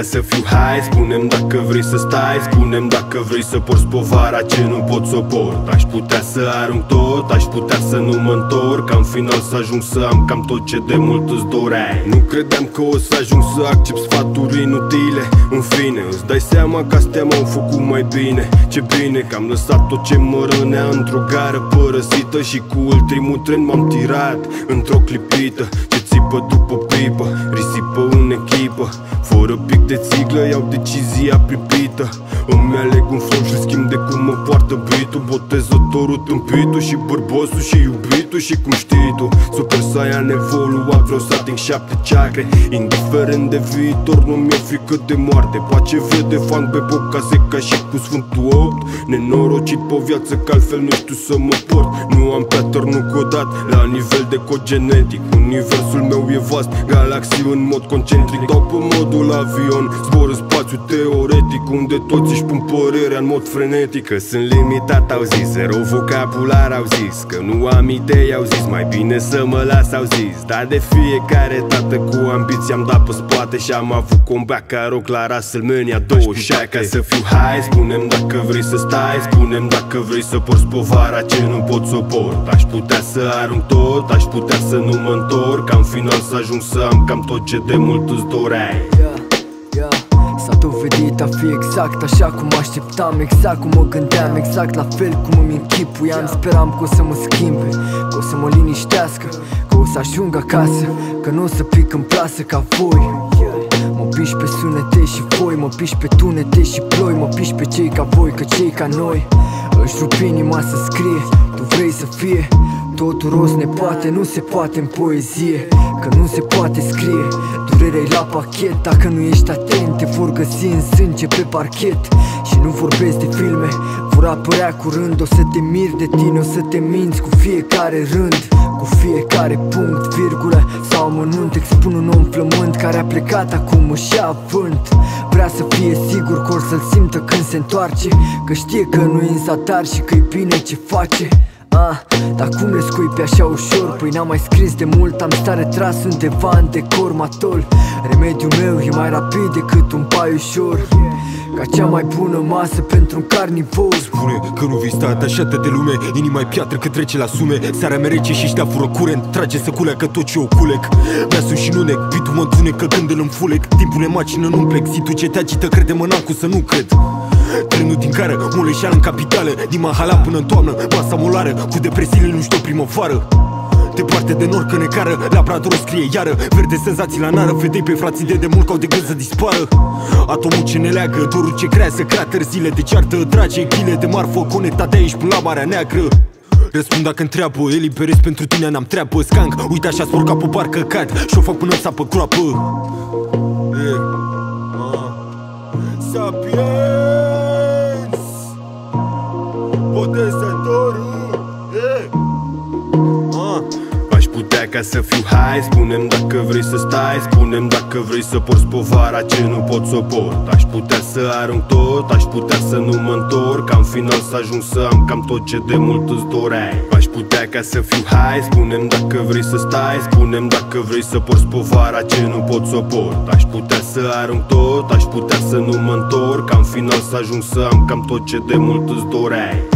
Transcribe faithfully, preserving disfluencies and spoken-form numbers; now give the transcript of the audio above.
să fiu hai. Spune-mi dacă vrei să stai, spune-mi dacă vrei să porți povara ce nu pot să o port. Aș putea să arunc tot, aș putea să nu mă întorc, ca în final să ajung să am cam tot ce de mult îți doreai. Nu credeam că o să ajung să accept sfaturi inutile. În fine, îți dai seama că astea m-au făcut mai bine. Ce bine că am lăsat tot ce mă rănea într-o gară părăsită și cu ultimul tren m-am tirat într-o clipită ce țipă după pipă, risipă în echipă. Fără pic de țiglă iau decizia pripită. Îmi aleg un flow și schimb de cum mă poartă beat-ul. Botezătorul, tâmpitul și bărbosul și iubitul. Și cum știi tu, Super Saiyan evoluat, vreau să ating șapte chakre. Indiferent de viitor, nu mi-e frică de moarte. Pace vede fang pe boca seca și cu Sfântul opt. Nenorocit pe viață că altfel nu știu să mă port. Nu am pattern-ul codat la nivel de cod genetic. Universul meu e vast, galaxii în mod concentric. Dau pe modul avion, zbor în spațiu teoretic, unde toți își pun părerea în mod frenetic. Că sunt limitat, au zis, zero vocabular, au zis, că nu am idei, au zis, mai bine să mă las, au zis. Dar de fiecare dată cu ambiție am dat pe spate și am avut comeback ca rock la WrestleMania douăzeci și șase. Ca să fiu hai, spune-mi dacă vrei să stai, spune-mi dacă vrei să porți povara ce nu pot să o port. Aș putea să arunc tot, aș putea să nu mă întorc, ca în final să ajung să am cam tot ce de mult îți doreai. S-a dovedit a fi exact așa cum așteptam, exact cum mă gândeam, exact la fel cum îmi închipuiam. Speram că o să mă schimbe, că o să mă liniștească, că o să ajung acasă, că nu o să pic în plasă ca voi. Mă piși pe sunete și voi, mă piși pe tunete și ploi, mă piși pe cei ca voi, că cei ca noi își rup inima să scrie. Tu vrei să fie totul rost, ne poate, nu se poate în poezie, că nu se poate scrie. Durerea-i la pachet, dacă nu ești atent te vor găsi în sânge pe parchet. Și nu vorbesc de filme, vor apărea curând. O să te miri de tine, o să te minți cu fiecare rând, cu fiecare punct, virgulă sau amănunt. Expun un om flământ care a plecat, acum își ia vânt. Vrea să fie sigur că or să-l simtă când se întoarce, că știe că nu-i în zadar și că-i bine ce face. Ah, dar cum le scui pe așa ușor? Păi n-am mai scris de mult, am stat retras undeva în decor matol. Remediul meu e mai rapid decât un pai ușor, ca cea mai bună masă pentru un carnivor. Spune că nu vei sta atașată de lume, inima-i piatră că trece la sume. Seara merece și ștea fură curent, trage să culeacă tot ce o culec. Measul și nunec, bitul mă întunecă când îl înfulec. Timpul ne macină, nu-mi plec, zitul ce te agită, crede-mă n-am cum să nu cred. Trenul din care muleșeal în capitală, din Mahala până în toamnă, masa molară, cu depresiile nu știu primăvară. Departe de nor că ne cară, Labrador scrie iară, verde senzații la nară, fetei pe frații de demult că au de gând să dispară. Atomul ce ne leagă, dorul ce creează crater, zile de ceartă, drage, chile de marfă, conectat de aici până la Marea Neagră. Răspund dacă întreabă, eliberez pentru tine, n-am treabă. Scank, uite așa spor ca pe parcă cad și-o fac până-mi sapă groapă. Yeah. uh. Sapiens Botezătorul. Yeah. uh. Aș putea ca să fiu hai, spune-mi dacă vrei să stai, spune-mi dacă vrei să porți povara ce nu pot să o port. Aș putea să arunc tot, aș putea să nu mă întorc, ca în final să ajung să am cam tot ce de mult îți doreai. Aș putea ca să fiu hai, spune-mi dacă vrei să stai, spune-mi dacă vrei să porți povara ce nu pot să o port. Aș putea să arunc tot, aș putea să nu mă întorc, ca în final să ajung să am cam tot ce de mult îți doreai.